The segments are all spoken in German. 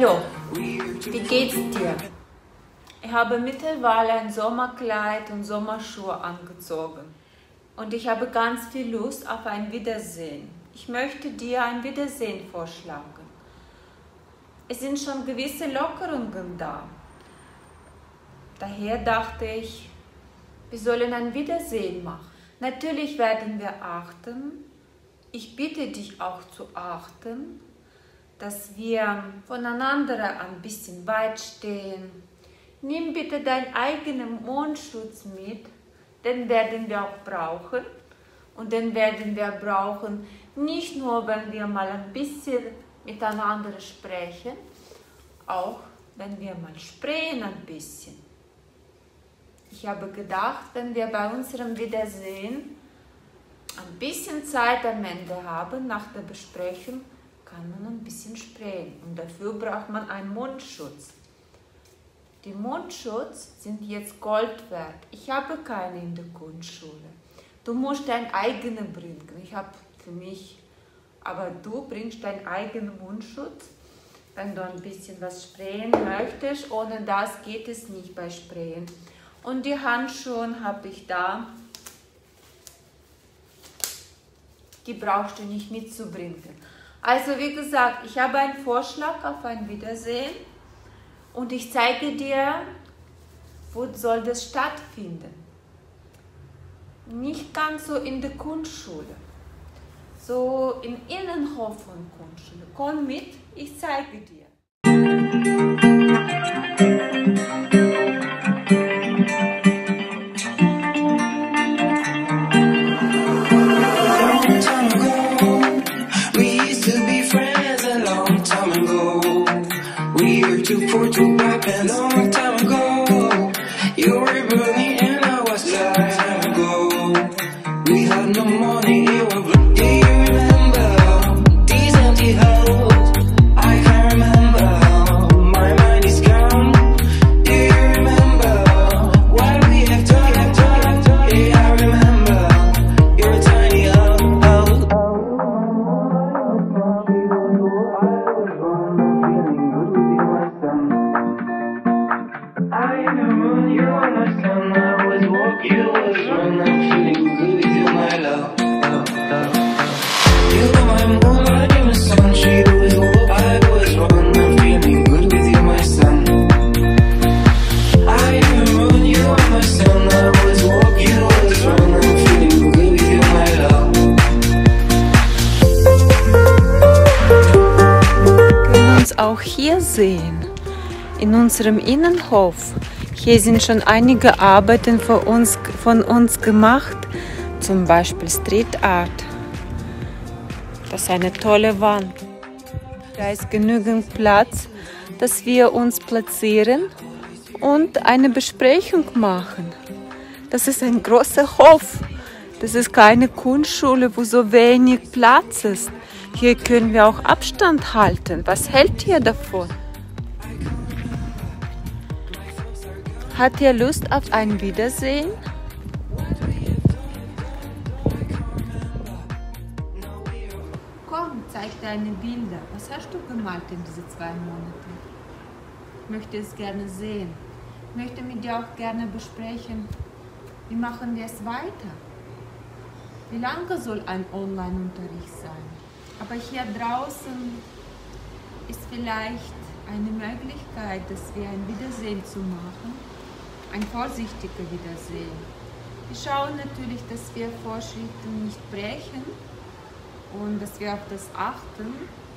Hallo, wie geht's dir? Ich habe mittlerweile ein Sommerkleid und Sommerschuhe angezogen und ich habe ganz viel Lust auf ein Wiedersehen. Ich möchte dir ein Wiedersehen vorschlagen. Es sind schon gewisse Lockerungen da. Daher dachte ich, wir sollen ein Wiedersehen machen. Natürlich werden wir achten. Ich bitte dich auch zu achten, dass wir voneinander ein bisschen weit stehen. Nimm bitte deinen eigenen Mundschutz mit, den werden wir auch brauchen. Und den werden wir brauchen, nicht nur, wenn wir mal ein bisschen miteinander sprechen, auch wenn wir mal sprayen ein bisschen. Ich habe gedacht, wenn wir bei unserem Wiedersehen ein bisschen Zeit am Ende haben, nach der Besprechung, kann man ein bisschen sprayen. Und dafür braucht man einen Mundschutz. Die Mundschutz sind jetzt Gold wert. Ich habe keine in der Grundschule. Du musst deinen eigenen bringen. Ich habe für mich, aber du bringst deinen eigenen Mundschutz, wenn du ein bisschen was sprayen möchtest. Ohne das geht es nicht bei Sprayen. Und die Handschuhe habe ich da. Die brauchst du nicht mitzubringen. Also wie gesagt, ich habe einen Vorschlag auf ein Wiedersehen und ich zeige dir, wo soll das stattfinden. Nicht ganz so in der Kunstschule, so im Innenhof von Kunstschule. Komm mit, ich zeige dir. Too poor to back a long time ago. You were burning and I was time ago. We had no money, it was blue. Do you remember these empty halls? I can't remember, my mind is gone. Do you remember what we have done? Yeah, I remember your tiny house. You was when I'm feeling good with you, my love. You were my moonlight in the sun. She was who I was when I'm feeling good with you, my son. I am the moon, you are my sun. I was walk, you was when I'm feeling good with you, my love. Wir können uns auch hier sehen, in unserem Innenhof. Hier sind schon einige Arbeiten von uns gemacht, zum Beispiel Street Art. Das ist eine tolle Wand. Da ist genügend Platz, dass wir uns platzieren und eine Besprechung machen. Das ist ein großer Hof. Das ist keine Kunstschule, wo so wenig Platz ist. Hier können wir auch Abstand halten. Was hält ihr davon? Hat ihr Lust auf ein Wiedersehen? Komm, zeig deine Bilder. Was hast du gemalt in diesen 2 Monaten? Ich möchte es gerne sehen. Ich möchte mit dir auch gerne besprechen, wie machen wir es weiter? Wie lange soll ein Online-Unterricht sein? Aber hier draußen ist vielleicht eine Möglichkeit, dass wir ein Wiedersehen zu machen. Ein vorsichtiger Wiedersehen. Wir schauen natürlich, dass wir Vorschriften nicht brechen und dass wir auf das achten.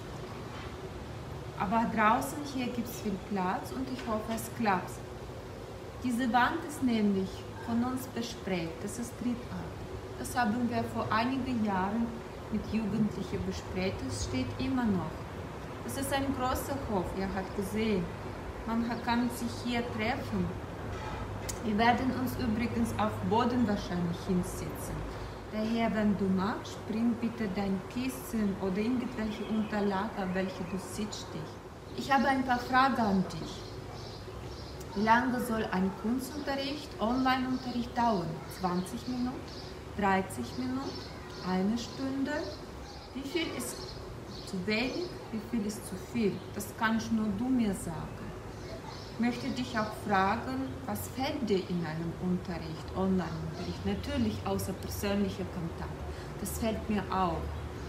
Aber draußen hier gibt es viel Platz und ich hoffe, es klappt. Diese Wand ist nämlich von uns besprayt. Das ist Street Art. Das haben wir vor einigen Jahren mit Jugendlichen besprayt. Das steht immer noch. Das ist ein großer Hof, ihr habt gesehen. Man kann sich hier treffen. Wir werden uns übrigens auf Boden wahrscheinlich hinsetzen. Daher, wenn du magst, bring bitte dein Kissen oder irgendwelche Unterlagen, auf welche du sitzt. Ich habe ein paar Fragen an dich. Wie lange soll ein Kunstunterricht, Online-Unterricht dauern? 20 Minuten? 30 Minuten? 1 Stunde? Wie viel ist zu wenig? Wie viel ist zu viel? Das kannst nur du mir sagen. Ich möchte dich auch fragen, was fällt dir in einem Unterricht, Online-Unterricht? Natürlich außer persönlicher Kontakt. Das fällt mir auf.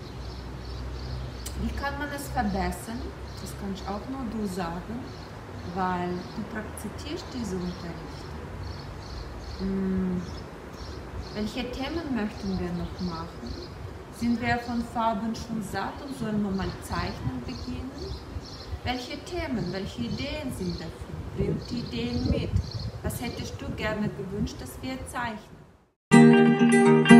Wie kann man es verbessern? Das kannst auch nur du sagen, weil du praktizierst diesen Unterricht. Welche Themen möchten wir noch machen? Sind wir von Farben schon satt und sollen wir mal zeichnen beginnen? Welche Themen, welche Ideen sind dafür? Bring die Ideen mit. Was hättest du gerne gewünscht, dass wir zeichnen?